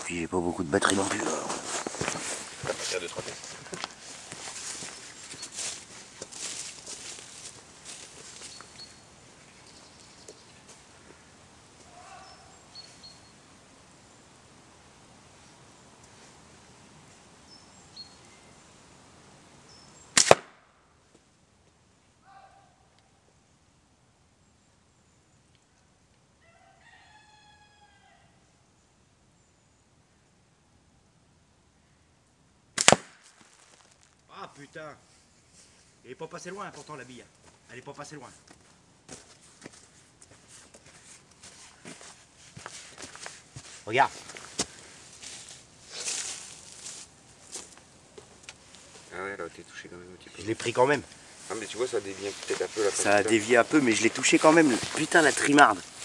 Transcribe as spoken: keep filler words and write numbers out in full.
Puis j'ai pas beaucoup de batterie non plus. Alors. deux, trois tests. Ah putain! Elle est pas passée loin pourtant la bille. Elle est pas passée loin. Regarde. Ah ouais, elle a été touchée quand même un petit peu. Je l'ai pris quand même. Ah mais tu vois, ça dévie peut-être un peu la. Ça a dévié un peu, mais je l'ai touché quand même. Putain, la trimarde.